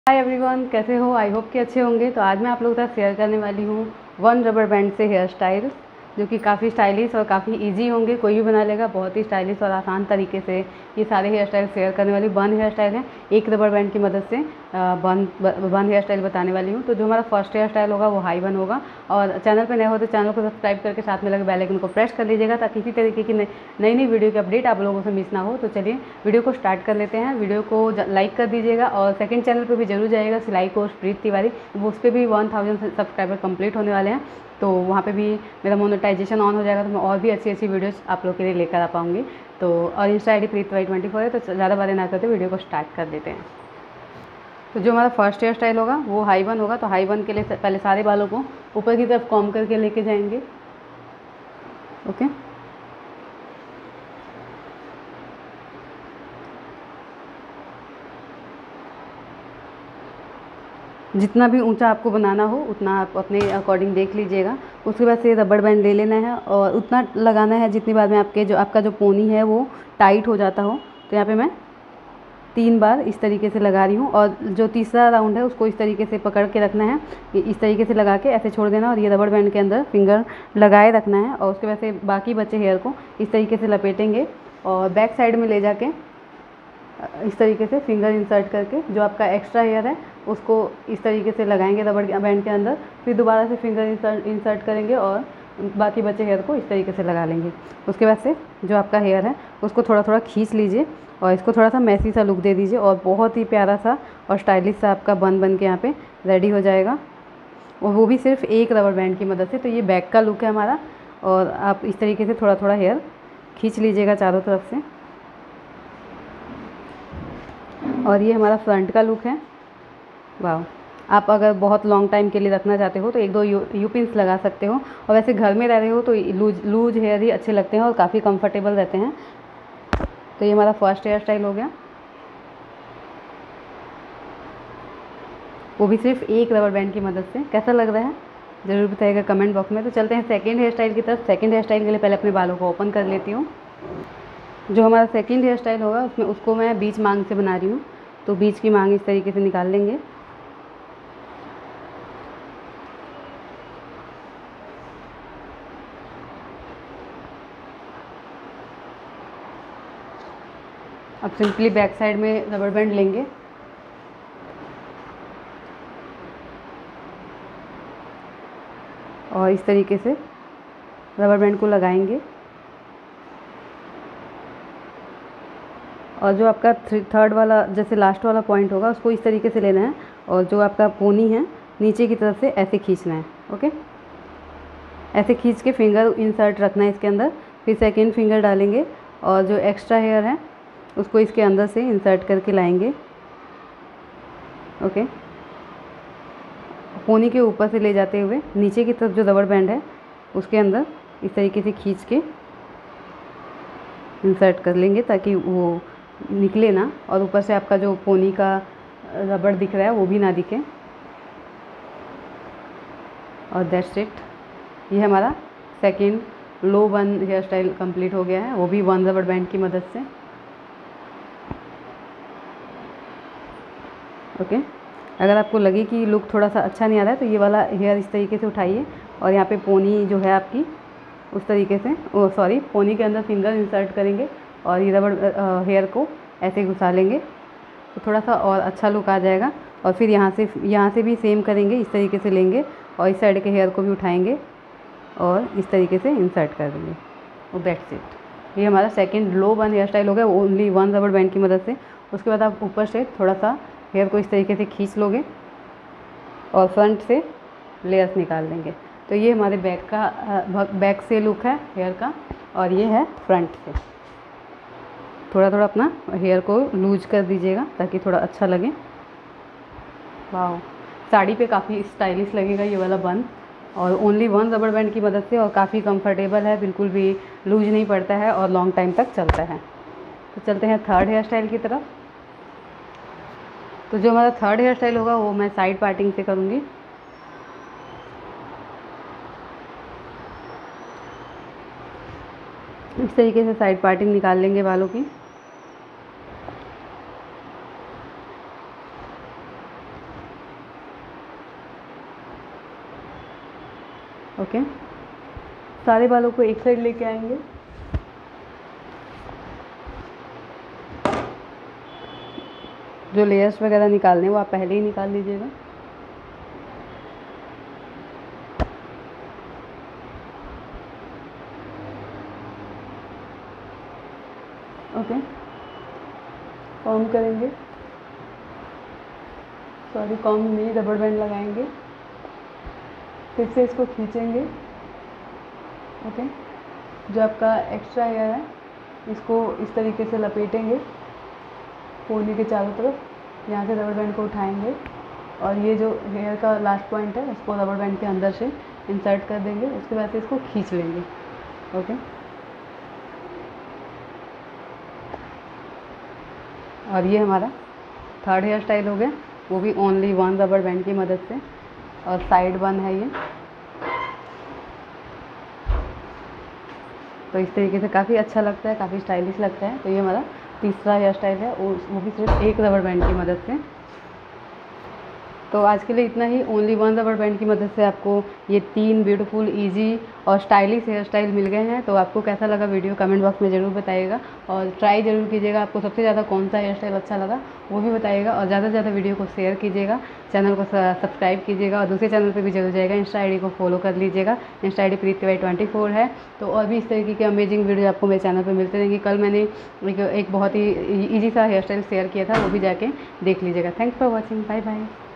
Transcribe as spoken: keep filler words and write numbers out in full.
Hi everyone, कैसे हो? I hope कि अच्छे होंगे। तो आज मैं आप लोगों के साथ शेयर करने वाली हूँ वन रबर बैंड से हेयर स्टाइल्स, जो कि काफ़ी स्टाइलिश और काफ़ी इजी होंगे। कोई भी बना लेगा। बहुत ही स्टाइलिश और आसान तरीके से ये सारे हेयर स्टाइल शेयर करने वाली वन हेयर स्टाइल है। एक रबर बैंड की मदद से वन वन हेयर स्टाइल बताने वाली हूँ। तो जो हमारा फर्स्ट हेयर स्टाइल होगा वो हाई वन होगा। और चैनल पर नए हो तो चैनल को सब्सक्राइब करके साथ में लगे बेल आइकन को प्रेस कर लीजिएगा, ताकि इसी तरीके की नई नई वीडियो की अपडेट आप लोगों से मिस ना हो। तो चलिए वीडियो को स्टार्ट कर लेते हैं। वीडियो को लाइक कर दीजिएगा और सेकंड चैनल पे भी जरूर जाइएगा, सिलाई कोर्स प्रीत तिवारी, वो उस पर भी वन थाउजेंड सब्सक्राइबर कंप्लीट होने वाले हैं। तो वहाँ पे भी मेरा मोनेटाइजेशन ऑन हो जाएगा, तो मैं और भी अच्छी अच्छी वीडियोस आप लोग के लिए लेकर आ पाऊँगी। तो और insta I D Preet Tiwari twenty four है। तो ज़्यादा बातें ना करते वीडियो को स्टार्ट कर देते हैं। तो जो हमारा फर्स्ट हेयर स्टाइल होगा वो हाई वन होगा। तो हाई वन के लिए पहले सारे बालों को ऊपर की तरफ कॉम्ब करके लेके जाएंगे। ओके, जितना भी ऊंचा आपको बनाना हो उतना आप अपने अकॉर्डिंग देख लीजिएगा। उसके बाद से रबड़ बैंड ले लेना है और उतना लगाना है जितनी बार में आपके जो आपका जो पोनी है वो टाइट हो जाता हो। तो यहाँ पे मैं तीन बार इस तरीके से लगा रही हूँ। और जो तीसरा राउंड है उसको इस तरीके से पकड़ के रखना है, इस तरीके से लगा के ऐसे छोड़ देना और ये रबड़ बैंड के अंदर फिंगर लगाए रखना है। और उसके बाद से बाकी बचे हेयर को इस तरीके से लपेटेंगे और बैक साइड में ले जाके इस तरीके से फिंगर इंसर्ट करके जो आपका एक्स्ट्रा हेयर है उसको इस तरीके से लगाएंगे रबड़ बैंड के अंदर। फिर दोबारा से फिंगर इंसर्ट इंसर्ट करेंगे और बाकी बचे हेयर को इस तरीके से लगा लेंगे। उसके बाद से जो आपका हेयर है उसको थोड़ा थोड़ा खींच लीजिए और इसको थोड़ा सा मैसी सा लुक दे दीजिए और बहुत ही प्यारा सा और स्टाइलिश सा आपका बन बन के यहाँ पे रेडी हो जाएगा, और वो भी सिर्फ एक रबर बैंड की मदद से। तो ये बैक का लुक है हमारा। और आप इस तरीके से थोड़ा थोड़ा हेयर खींच लीजिएगा चारों तरफ से। और ये हमारा फ्रंट का लुक है। वाह, आप अगर बहुत लॉन्ग टाइम के लिए रखना चाहते हो तो एक दो यू यू पिन्स लगा सकते हो। और वैसे घर में रह रहे हो तो लूज लूज हेयर ही अच्छे लगते हैं और काफ़ी कंफर्टेबल रहते हैं। तो ये हमारा फर्स्ट हेयर स्टाइल हो गया, वो भी सिर्फ एक रबर बैंड की मदद से। कैसा लग रहा है ज़रूर बताइएगा कमेंट बॉक्स में। तो चलते हैं सेकंड हेयर स्टाइल की तरफ। सेकंड हेयर स्टाइल के लिए पहले अपने बालों को ओपन कर लेती हूँ। जो हमारा सेकंड हेयर स्टाइल होगा उसमें उसको मैं बीच मांग से बना रही हूँ। तो बीच की मांग इस तरीके से निकाल लेंगे। अब सिंपली बैक साइड में रबर बैंड लेंगे और इस तरीके से रबर बैंड को लगाएंगे। और जो आपका थर्ड वाला जैसे लास्ट वाला पॉइंट होगा उसको इस तरीके से लेना है और जो आपका पोनी है नीचे की तरफ से ऐसे खींचना है। ओके, ऐसे खींच के फिंगर इंसर्ट रखना है इसके अंदर। फिर सेकंड फिंगर डालेंगे और जो एक्स्ट्रा हेयर है उसको इसके अंदर से इंसर्ट करके लाएंगे। ओके, पोनी के ऊपर से ले जाते हुए नीचे की तरफ जो रबर बैंड है उसके अंदर इस तरीके से खींच के इंसर्ट कर लेंगे ताकि वो निकले ना, और ऊपर से आपका जो पोनी का रबड़ दिख रहा है वो भी ना दिखे। और दैट्स इट, ये हमारा second low bun hair style complete हो गया है, वो भी वन रबर बैंड की मदद से। ओके, अगर आपको लगे कि लुक थोड़ा सा अच्छा नहीं आ रहा है तो ये वाला हेयर इस तरीके से उठाइए और यहाँ पे पोनी जो है आपकी उस तरीके से ओ सॉरी पोनी के अंदर फिंगर इंसर्ट करेंगे और ये रबड़ हेयर को ऐसे घुसा लेंगे तो थोड़ा सा और अच्छा लुक आ जाएगा। और फिर यहाँ से यहाँ से भी सेम करेंगे, इस तरीके से लेंगे और इस साइड के हेयर को भी उठाएंगे और इस तरीके से इंसर्ट कर देंगे। और दैट्स इट, ये हमारा second low bun hair style हो गया, ओनली वन रबर बैंड की मदद से। उसके बाद आप ऊपर से थोड़ा सा हेयर को इस तरीके से खींच लोगे और फ्रंट से लेयर्स निकाल देंगे। तो ये हमारे बैक का बैक से लुक है हेयर का, और ये है फ्रंट से। थोड़ा थोड़ा अपना हेयर को लूज कर दीजिएगा ताकि थोड़ा अच्छा लगे। वाह, साड़ी पे काफ़ी स्टाइलिश लगेगा ये वाला बन, और ओनली वन रबर बैंड की मदद से, और काफ़ी कंफर्टेबल है, बिल्कुल भी लूज नहीं पड़ता है और लॉन्ग टाइम तक चलता है। तो चलते हैं थर्ड हेयर स्टाइल की तरफ। तो जो हमारा थर्ड हेयर स्टाइल होगा वो मैं साइड पार्टिंग से करूँगी। इस तरीके से साइड पार्टिंग निकाल लेंगे बालों की। ओके, सारे बालों को एक साइड लेके आएंगे। जो लेयर्स वगैरह निकालने वो आप पहले ही निकाल लीजिएगा। ओके, कॉम्ब करेंगे, सॉरी कॉम्ब नहीं, रबर बैंड लगाएंगे, फिर से इसको खींचेंगे। ओके, जो आपका एक्स्ट्रा हेयर है इसको इस तरीके से लपेटेंगे पोनी के चारों तरफ। यहाँ से रबर बैंड को उठाएंगे और ये जो हेयर का लास्ट पॉइंट है उसको रबर बैंड के अंदर से इंसर्ट कर देंगे। उसके बाद से इसको खींच लेंगे। ओके, और ये हमारा थर्ड हेयर स्टाइल हो गया, वो भी ओनली वन रबर बैंड की मदद से, और साइड वन है ये। तो इस तरीके से काफ़ी अच्छा लगता है, काफ़ी स्टाइलिश लगता है। तो ये हमारा तीसरा हेयर स्टाइल है, वो वो भी सिर्फ एक रबर बैंड की मदद से। तो आज के लिए इतना ही। ओनली वन रबर बैंड की मदद से आपको ये तीन ब्यूटीफुल, इजी और स्टाइलिश हेयर स्टाइल मिल गए हैं। तो आपको कैसा लगा वीडियो कमेंट बॉक्स में ज़रूर बताइएगा, और ट्राई ज़रूर कीजिएगा। आपको सबसे ज़्यादा कौन सा हेयर स्टाइल अच्छा लगा वो भी बताइएगा, और ज़्यादा से ज़्यादा वीडियो को शेयर कीजिएगा, चैनल को सब्सक्राइब कीजिएगा, और दूसरे चैनल पर भी जरूर जाएगा, इंस्टा आई डी को फॉलो कर लीजिएगा। Insta I D Preeti Y twenty four है। तो और भी इस तरीके के अमेजिंग वीडियो आपको मेरे चैनल पर मिलते रहेंगे। कल मैंने एक, एक बहुत ही ईजी सा हेयर स्टाइल शेयर किया था, वो भी जाके देख लीजिएगा। Thanks for watching, bye bye.